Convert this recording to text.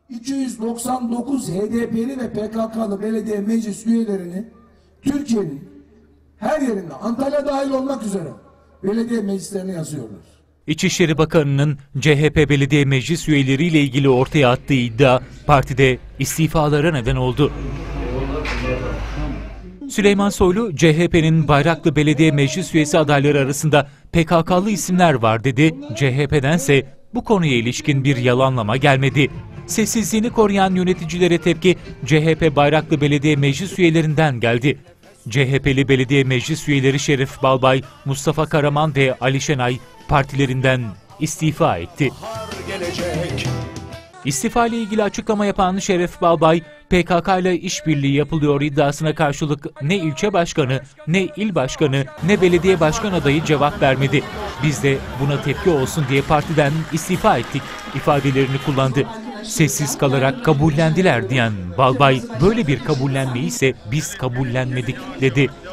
299 HDP'li ve PKK'lı belediye meclis üyelerini Türkiye'nin her yerinde, Antalya dahil olmak üzere belediye meclislerine yazıyorlar. İçişleri Bakanı'nın CHP belediye meclis üyeleriyle ilgili ortaya attığı iddia partide istifalara neden oldu. Süleyman Soylu, CHP'nin Bayraklı Belediye Meclis üyesi adayları arasında PKK'lı isimler var dedi. CHP'dense bu konuya ilişkin bir yalanlama gelmedi. Sessizliğini koruyan yöneticilere tepki CHP Bayraklı Belediye Meclis üyelerinden geldi. CHP'li belediye meclis üyeleri Şeref Balbay, Mustafa Karaman ve Ali Şenay partilerinden istifa etti. İstifa ile ilgili açıklama yapan Şeref Balbay, PKK ile işbirliği yapılıyor iddiasına karşılık ne ilçe başkanı, ne il başkanı, ne belediye başkan adayı cevap vermedi. Biz de buna tepki olsun diye partiden istifa ettik ifadelerini kullandı. Sessiz kalarak kabullendiler diyen Balbay, böyle bir kabullenmeyi ise biz kabullenmedik dedi.